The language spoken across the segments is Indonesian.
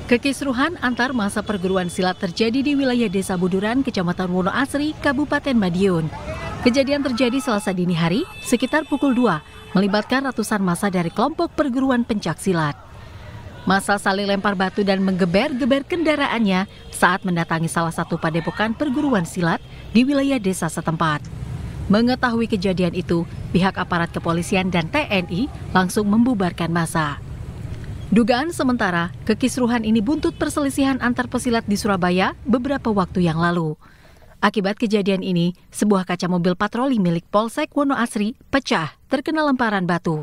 Kekisruhan antar masa perguruan silat terjadi di wilayah Desa Buduran, Kecamatan Wonoasri, Kabupaten Madiun. Kejadian terjadi Selasa dini hari sekitar pukul 2, melibatkan ratusan massa dari kelompok perguruan pencak silat. Massa saling lempar batu dan menggeber-geber kendaraannya saat mendatangi salah satu padepokan perguruan silat di wilayah desa setempat. Mengetahui kejadian itu, pihak aparat kepolisian dan TNI langsung membubarkan massa. Dugaan sementara, kekisruhan ini buntut perselisihan antar pesilat di Surabaya beberapa waktu yang lalu. Akibat kejadian ini, sebuah kaca mobil patroli milik Polsek Wonoasri pecah terkena lemparan batu.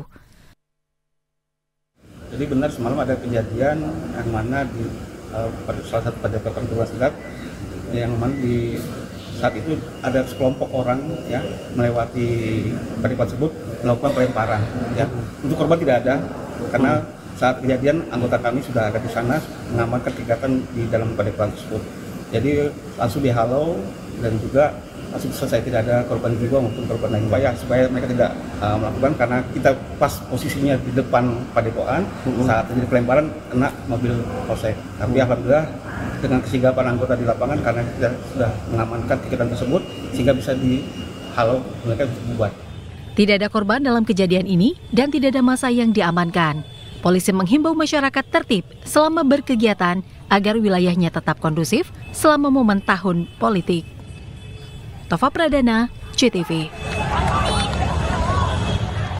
Jadi benar semalam ada kejadian yang mana di salah satu padepokan perguruan silat yang mana di saat itu ada sekelompok orang ya melewati padepokan tersebut melakukan pelemparan ya. Untuk korban tidak ada karena saat kejadian anggota kami sudah ada di sana mengamankan kegiatan di dalam padepokan tersebut. Jadi langsung dihalau dan juga langsung selesai, tidak ada korban jiwa maupun korban lain. Supaya mereka tidak melakukan, karena kita pas posisinya di depan padepokan saat terjadi pelemparan kena mobil polsek. Tapi alhamdulillah dengan kesigapan anggota di lapangan karena kita sudah mengamankan kegiatan tersebut sehingga bisa dihalau, mereka bisa bubar. Tidak ada korban dalam kejadian ini dan tidak ada massa yang diamankan. Polisi menghimbau masyarakat tertib selama berkegiatan agar wilayahnya tetap kondusif selama momen tahun politik. Tova Pradana, CTV.